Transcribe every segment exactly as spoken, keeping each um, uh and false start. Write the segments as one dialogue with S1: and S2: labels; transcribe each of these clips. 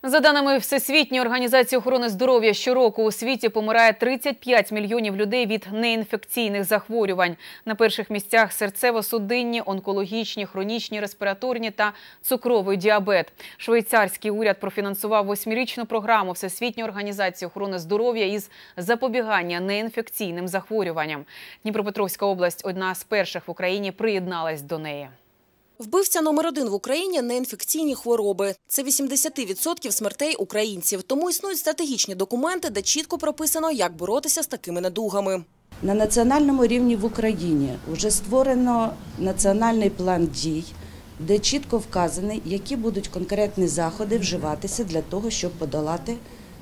S1: За даними Всесвітньої організації охорони здоров'я, щороку у світі помирає тридцять п'ять мільйонів людей від неінфекційних захворювань. На перших місцях серцево-судинні, онкологічні, хронічні, респіраторні та цукровий діабет. Швейцарський уряд профінансував восьмирічну програму Всесвітньої організації охорони здоров'я із запобігання неінфекційним захворюванням. Дніпропетровська область – одна з перших в Україні, приєдналась до неї.
S2: Вбивця номер один в Україні – неінфекційні хвороби. Це вісімдесят відсотків смертей українців. Тому існують стратегічні документи, де чітко прописано, як боротися з такими недугами.
S3: На національному рівні в Україні вже створено національний план дій, де чітко вказано, які будуть конкретні заходи вживатися для того, щоб подолати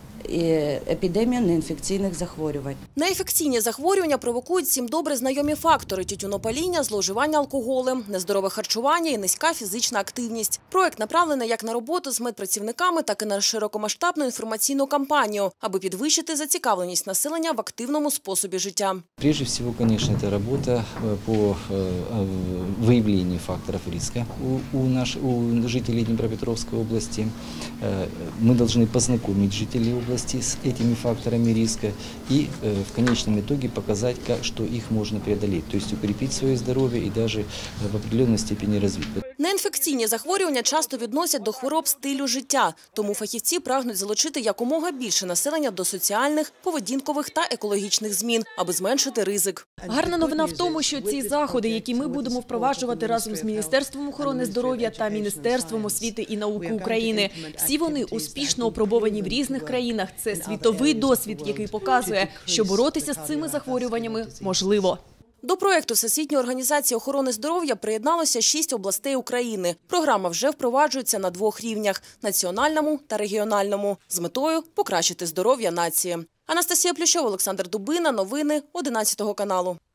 S3: епідемію неінфекційних захворювань.
S2: Неінфекційні захворювання провокують всім добре знайомі фактори – тютюнопаління, зловживання алкоголем, нездорове харчування і низька фізична активність. Проект направлений як на роботу з медпрацівниками, так і на широкомасштабну інформаційну кампанію, аби підвищити зацікавленість населення в активному способі життя.
S4: Прежде всего, конечно, это работа по выявлению факторов риска у, у, наш, у жителей Днепропетровской области. Мы должны познакомить жителей области с этими факторами риска и в конечном итоге показать, что их можно преодолеть, то есть укрепить свое здоровье и даже в определенной степени развить.
S2: Неінфекційні захворювання часто відносять до хвороб стилю життя, тому фахівці прагнуть залучити якомога більше населення до соціальних, поведінкових та екологічних змін, аби зменшити ризик.
S5: Гарна новина в тому, що ці заходи, які ми будемо впроваджувати разом з Міністерством охорони здоров'я та Міністерством освіти і науки України, всі вони успішно опробовані в різних країнах. Це світовий досвід, який показує, що боротися з цими захворюваннями можливо.
S2: До проєкту Всесвітньої організації охорони здоров'я приєдналося шість областей України. Програма вже впроваджується на двох рівнях – національному та регіональному, з метою покращити здоров'я нації. Анастасія Плющова, Олександр Дубина. Новини одинадцятого каналу.